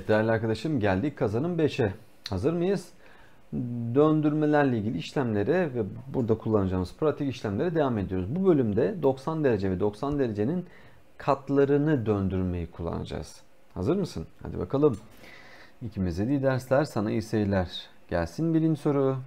Evet değerli arkadaşım, geldik kazanım 5'e. Hazır mıyız? Döndürmelerle ilgili işlemlere ve burada kullanacağımız pratik işlemlere devam ediyoruz. Bu bölümde 90 derece ve 90 derecenin katlarını döndürmeyi kullanacağız. Hazır mısın? Hadi bakalım. İkimize de iyi dersler, sana iyi seyirler. Gelsin birinci soru.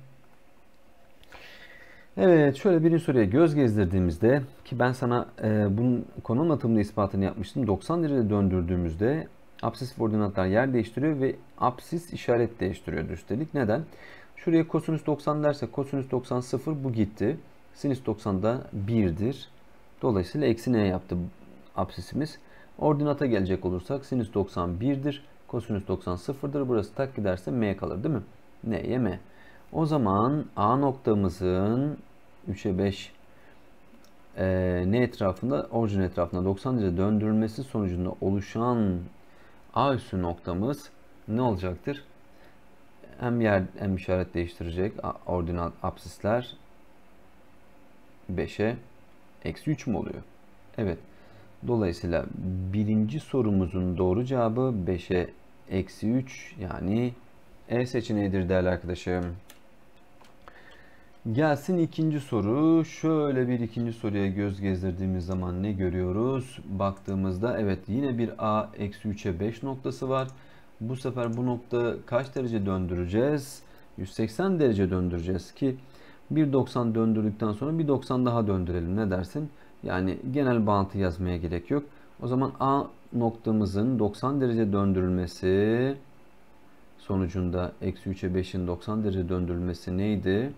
Evet, şöyle birinci soruya göz gezdirdiğimizde, ki ben sana bunun konu anlatımında ispatını yapmıştım. 90 derece döndürdüğümüzde apsis ve ordinatlar yer değiştiriyor ve apsis işaret değiştiriyordu üstelik. Neden? Şuraya kosinüs 90 dersek kosinüs 90 0, bu gitti. Sinüs 90 da 1'dir. Dolayısıyla eksi n yaptı apsisimiz. Ordinata gelecek olursak sinüs 90 1'dir. Kosinüs 90 0'dır. Burası tak giderse m kalır değil mi? N'ye m. O zaman A noktamızın 3'e 5 n etrafında, orijin etrafında 90 derece döndürülmesi sonucunda oluşan A üssü noktamız ne olacaktır? Hem yer hem işaret değiştirecek ordinat apsisler 5'e eksi 3 mü oluyor? Evet. Dolayısıyla birinci sorumuzun doğru cevabı 5'e eksi 3, yani E seçeneğidir değerli arkadaşım. Gelsin ikinci soru. Şöyle bir ikinci soruya göz gezdirdiğimiz zaman ne görüyoruz? Baktığımızda evet, yine bir A eksi 3'e 5 noktası var. Bu sefer bu nokta kaç derece döndüreceğiz? 180 derece döndüreceğiz ki 1.90 döndürdükten sonra 1.90 daha döndürelim. Ne dersin? Yani genel bağıntı yazmaya gerek yok. O zaman A noktamızın 90 derece döndürülmesi sonucunda eksi 3'e 5'in 90 derece döndürülmesi neydi?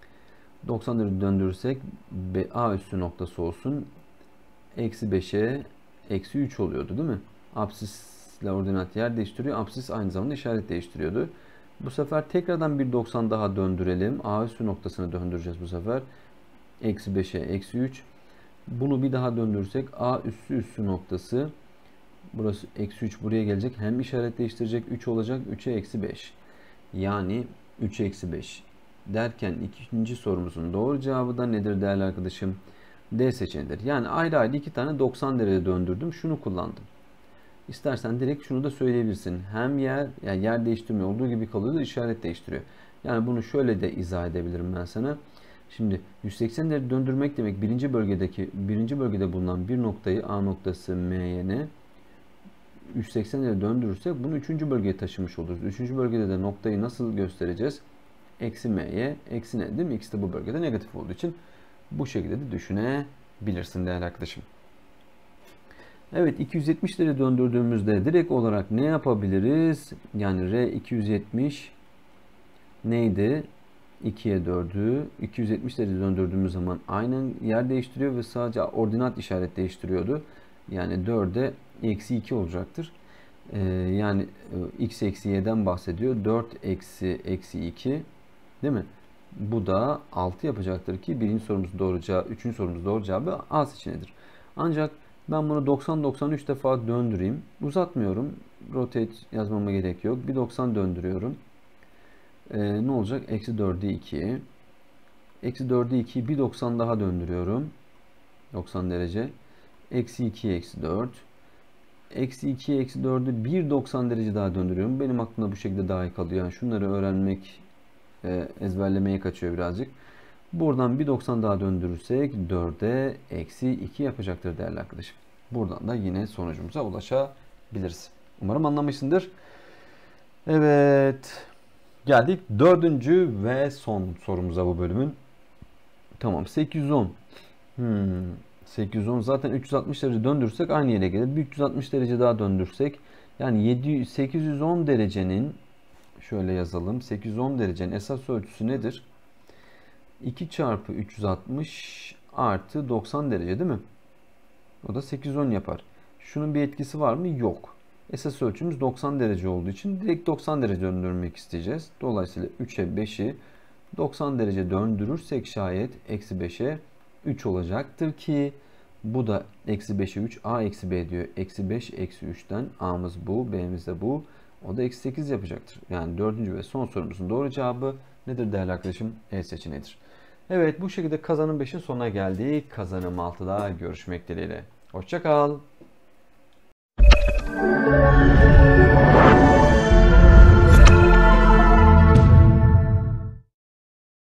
90 derece döndürürsek A üssü noktası olsun. Eksi 5'e eksi 3 oluyordu değil mi? Apsisle ordinat yer değiştiriyor. Apsis aynı zamanda işaret değiştiriyordu. Bu sefer tekrardan bir 90 daha döndürelim. A üssü noktasını döndüreceğiz bu sefer. Eksi 5'e eksi 3. Bunu bir daha döndürürsek A üssü noktası. Burası eksi 3 buraya gelecek. Hem işaret değiştirecek, 3 olacak. 3'e eksi 5. Yani 3 eksi 5 derken ikinci sorumuzun doğru cevabı da nedir değerli arkadaşım? D seçeneğidir. Yani ayrı ayrı iki tane 90 derece döndürdüm. Şunu kullandım. İstersen direkt şunu da söyleyebilirsin. Hem yer değiştirme olduğu gibi kalıyor, işaret değiştiriyor. Yani bunu şöyle de izah edebilirim ben sana. Şimdi 180 derece döndürmek demek birinci bölgede bulunan bir noktayı A noktası M'ye 180 derece döndürürsek bunu 3. bölgeye taşımış oluruz. 3. bölgede de noktayı nasıl göstereceğiz? Eksi m'ye eksi n değil mi? X de bu bölgede negatif olduğu için bu şekilde de düşünebilirsin değerli arkadaşım. Evet, 270 derece döndürdüğümüzde direkt olarak ne yapabiliriz? Yani R 270 neydi? 2'ye 4'ü 270 derece döndürdüğümüz zaman aynen yer değiştiriyor ve sadece ordinat işaret değiştiriyordu. Yani 4'e eksi 2 olacaktır. Yani x eksi y'den bahsediyor. 4 eksi eksi 2 değil mi? Bu da 6 yapacaktır ki birinci sorumuz doğru cevabı, üçüncü sorumuz doğru cevabı A seçeneğidir. Ancak ben bunu 90-93 defa döndüreyim. Uzatmıyorum. Rotate yazmama gerek yok. Bir 90 döndürüyorum. Ne olacak? Eksi 4'e 2. Eksi 4'e 2'yi bir 90 daha döndürüyorum. 90 derece. Eksi 2'ye eksi 4. Eksi 2'ye eksi 4'ü bir 90 derece daha döndürüyorum. Benim aklımda bu şekilde daha iyi kalıyor. Yani şunları öğrenmek ezberlemeye kaçıyor birazcık. Buradan bir 90 daha döndürürsek 4'e eksi 2 yapacaktır değerli arkadaşım. Buradan da yine sonucumuza ulaşabiliriz. Umarım anlamışsındır. Evet. Geldik dördüncü ve son sorumuza bu bölümün. Tamam, 810. 810 zaten 360 derece döndürsek aynı yere gelir. Bir 360 derece daha döndürsek yani 810 derecenin, şöyle yazalım, 810 derecenin esas ölçüsü nedir? 2 çarpı 360 artı 90 derece değil mi? O da 810 yapar. Şunun bir etkisi var mı? Yok. Esas ölçümüz 90 derece olduğu için direkt 90 derece döndürmek isteyeceğiz. Dolayısıyla 3'e 5'i 90 derece döndürürsek şayet eksi 5'e 3 olacaktır ki bu da eksi 5'e 3, A eksi B diyor. Eksi 5 eksi 3'ten A'mız bu, B'miz de bu. O da eksi 8 yapacaktır. Yani dördüncü ve son sorumuzun doğru cevabı nedir değerli arkadaşım? E seçeneğidir. Evet, bu şekilde kazanım 5'in sonuna geldik. Kazanım 6'da görüşmek dileğiyle. Hoşça kal.